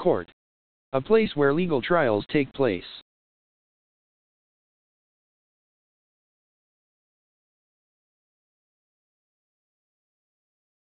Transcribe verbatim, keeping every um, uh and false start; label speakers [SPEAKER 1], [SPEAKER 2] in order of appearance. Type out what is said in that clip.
[SPEAKER 1] Court. A place where legal trials take place.